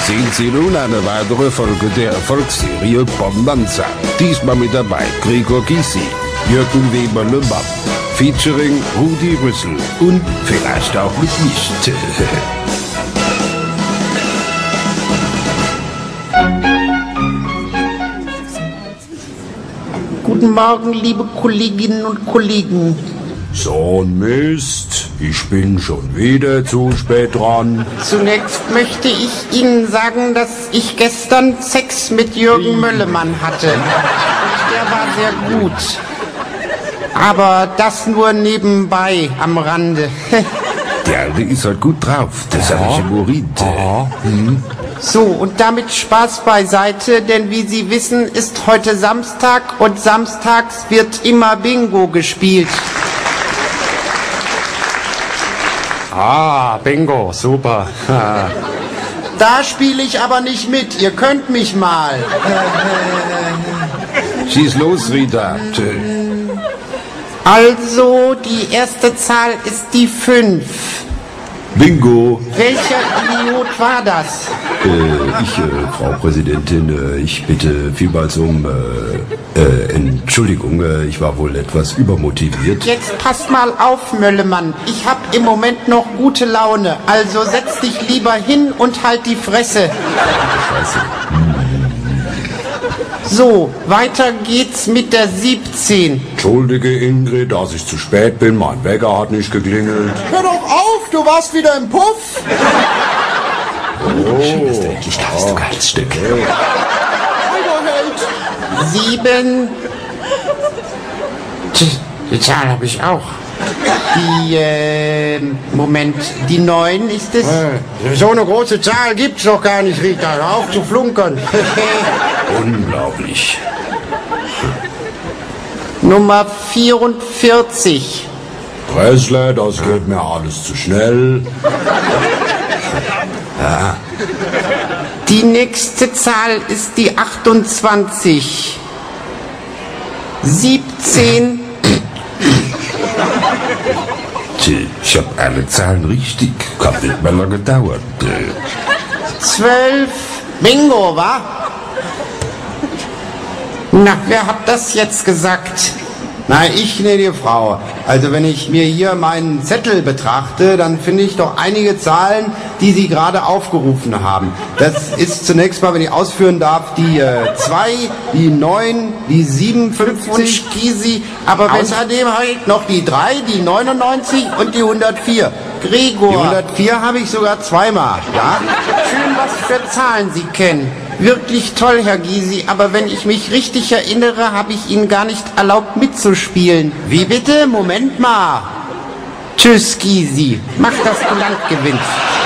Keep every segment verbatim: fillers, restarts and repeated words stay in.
sehen Sie nun eine weitere Folge der Erfolgsserie Bonanza. Diesmal mit dabei Gregor Gysi, Jürgen Weber-Le-Mann, featuring Rudi Rüssel und vielleicht auch mit nicht. Guten Morgen, liebe Kolleginnen und Kollegen. So ein Mist, ich bin schon wieder zu spät dran. Zunächst möchte ich Ihnen sagen, dass ich gestern Sex mit Jürgen Möllemann hatte. Und der war sehr gut. Aber das nur nebenbei am Rande. Der Alte ist halt gut drauf, das habe ich im Urin. Hm. So, und damit Spaß beiseite, denn wie Sie wissen, ist heute Samstag und samstags wird immer Bingo gespielt. Ah, Bingo, super. Da spiele ich aber nicht mit, ihr könnt mich mal. Schieß los, Rita. Also, die erste Zahl ist die fünf. Bingo. Welcher Idiot war das? Äh, ich, äh, Frau Präsidentin, äh, ich bitte vielmals um äh, äh, Entschuldigung, äh, ich war wohl etwas übermotiviert. Jetzt passt mal auf, Möllemann. Ich hab im Moment noch gute Laune. Also setz dich lieber hin und halt die Fresse. Scheiße. So, weiter geht's mit der siebzehn. Entschuldige, Ingrid, dass ich zu spät bin. Mein Wecker hat nicht geklingelt. Hör doch auf, du warst wieder im Puff. Oh, schön, dass du endlich da bist, du geiles Stück. Sieben. Tch, die Zahl habe ich auch. Die, äh, Moment, die neun ist es? So eine große Zahl gibt's doch gar nicht, Rita. Hör auf zu flunkern. Unglaublich. Nummer vierundvierzig. Pressler, das geht mir alles zu schnell. Ja. Die nächste Zahl ist die achtundzwanzig. siebzehn. Ich hab alle Zahlen richtig. Hat nicht mehr lange gedauert. zwölf. Bingo, wa? Na, wer hat das jetzt gesagt? Na, ich, gnädige Frau. Also wenn ich mir hier meinen Zettel betrachte, dann finde ich doch einige Zahlen, die Sie gerade aufgerufen haben. Das ist zunächst mal, wenn ich ausführen darf, die zwei, äh, die neun, die siebenundfünfzig. Und Gysi, aber wenn... Außerdem habe ich noch die drei, die neunundneunzig und die hundertvier. Gregor. Die hundertvier habe ich sogar zweimal, ja? Schön, was für Zahlen Sie kennen. Wirklich toll, Herr Gysi, aber wenn ich mich richtig erinnere, habe ich Ihnen gar nicht erlaubt mitzuspielen. Wie bitte? Moment mal. Tschüss, Gysi. Mach, dass du Land gewinnst.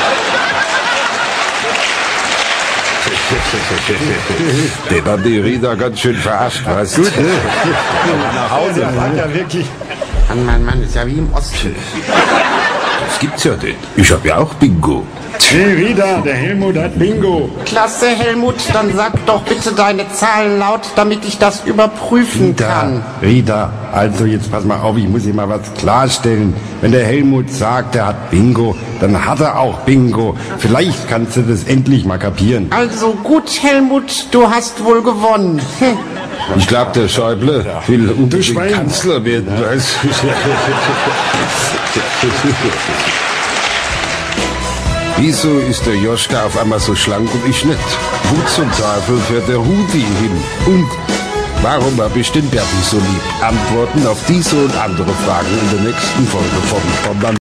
Den hat die Rita ganz schön verarscht, weißt du? Nach Hause. Das hat ja wirklich... Mann, Mann, Mann, ist ja wie im Osten. Das gibt's ja nicht. Ich hab ja auch Bingo. Hey Rita, der Helmut hat Bingo. Klasse, Helmut, dann sag doch bitte deine Zahlen laut, damit ich das überprüfen Rita, kann. Rita, also jetzt pass mal auf, ich muss dir mal was klarstellen. Wenn der Helmut sagt, er hat Bingo, dann hat er auch Bingo. Vielleicht kannst du das endlich mal kapieren. Also gut, Helmut, du hast wohl gewonnen. Hm. Ich glaube, der Schäuble will unbedingt Schwein. Kanzler werden, weißt du? Wieso ist der Joschka auf einmal so schlank und ich nicht? Wo zum Teufel fährt der Rudi hin? Und warum habe ich den Berti so lieb? Antworten auf diese und andere Fragen in der nächsten Folge von Bonanza.